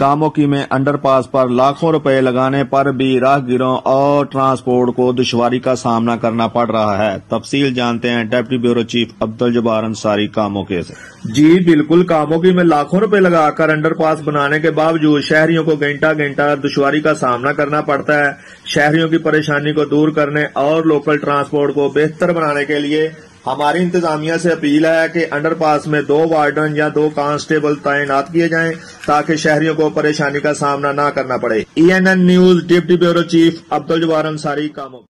कामोकी में अंडरपास पर लाखों रुपए लगाने पर भी राहगीरों और ट्रांसपोर्ट को दुश्वारी का सामना करना पड़ रहा है। तफसील जानते हैं deputy bureau chief Abdul Jabbar Ansari Kamoke से। जी बिल्कुल, कामोकी में लाखों रुपए लगाकर अंडरपास बनाने के बावजूद शहरियों को घंटा घंटा दुश्वारी का सामना करना पड़ता है। शहरियों की परेशानी को दूर करने और लोकल ट्रांसपोर्ट को बेहतर बनाने के लिए हमारी इंतजामिया से अपील है कि अंडरपास में 2 वार्डन या 2 कांस्टेबल तैनात किए जाएं ताकि शहरियों को परेशानी का सामना न करना पड़े। ENN news deputy bureau chief Abdul Jabbar Ansari कामोकी।